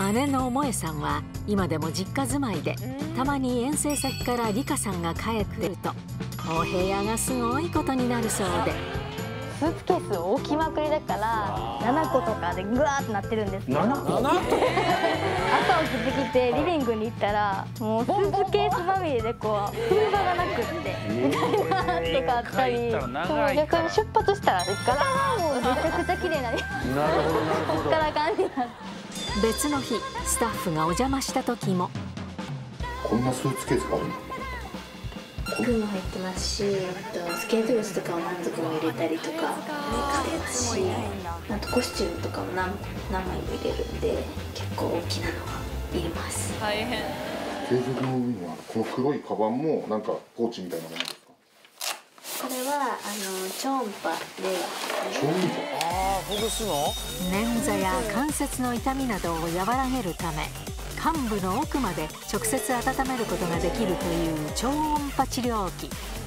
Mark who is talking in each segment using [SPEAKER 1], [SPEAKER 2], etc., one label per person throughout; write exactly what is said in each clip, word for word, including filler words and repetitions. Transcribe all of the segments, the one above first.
[SPEAKER 1] 姉の萌さんは今でも実家住まいで、たまに遠征先から理香さんが帰ってくるとお部屋がすごいことになるそうで、
[SPEAKER 2] スーツケース置きまくりだからななことかでグワーってなってるんですけど、朝起きてきてリビングに行ったらもうスーツケースまみれでこう踏み場がなくってみたいなとかあったり、もう逆に出発したらからもうめちゃくちゃ綺麗なこっから感じになって。
[SPEAKER 1] 別の日スタッフがお邪魔した時も、
[SPEAKER 3] こんなスーツケースがあるの？
[SPEAKER 4] 服も入ってますし、あとスケート靴とかを何足も入れたりとかしてますし、あとコスチュームとかも 何, 何枚も入れるんで結構大きなのがいります。大変。
[SPEAKER 3] 軽食の上にはこの黒いカバンもなんかポーチみたいなものですか？
[SPEAKER 4] これはあの超音波で。
[SPEAKER 3] 超音波？
[SPEAKER 5] ああ、ほぐすの？
[SPEAKER 1] 捻挫や関節の痛みなどを和らげるため、患部の奥まで直接温めることができるという超音波治療器。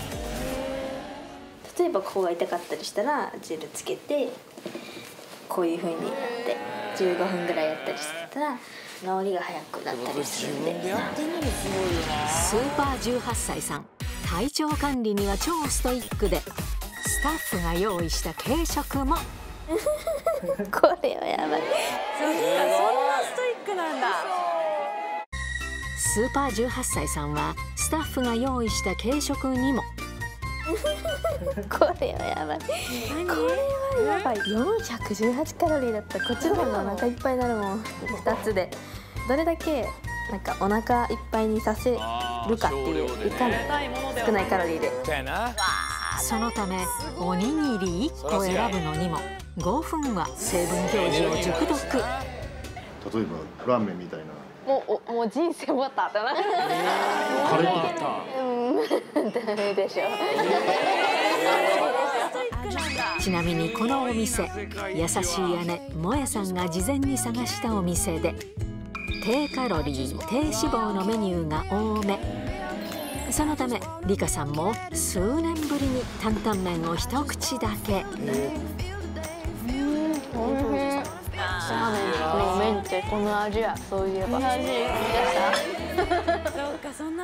[SPEAKER 4] 例えばここが痛かったりしたらジェルつけてこういう風にやってじゅうごふんぐらいやったりしたら治りが早くなったりするんで。
[SPEAKER 1] スーパーじゅうはっさいさん、体調管理には超ストイックで、スタッフが用意した軽食も
[SPEAKER 4] これはやばい。
[SPEAKER 6] そんなストイックなんだ。
[SPEAKER 1] スーパーじゅうはっさいさんはスタッフが用意した軽食にも
[SPEAKER 4] これはやばい。これはやばい。よんひゃくじゅうはちカロリーだったらこっちの方がお腹いっぱいになるもん。ふたつでどれだけなんかお腹いっぱいにさせるかっていう、いかに少ないカロリーで。
[SPEAKER 1] そのためおにぎりいっこ選ぶのにもごふんは成分表示を熟読。
[SPEAKER 3] 例えばラーメンみたいな。
[SPEAKER 2] もうもう人生終わったってな。
[SPEAKER 3] カレーとか。
[SPEAKER 2] うん、ダメでしょ。
[SPEAKER 1] ちなみにこのお店、優しい姉萌さんが事前に探したお店で、低カロリー低脂肪のメニューが多め。そのため理香さんも数年ぶりに担々麺を一口だけ。
[SPEAKER 2] ラーメンの麺ってこの味や、そういえば。味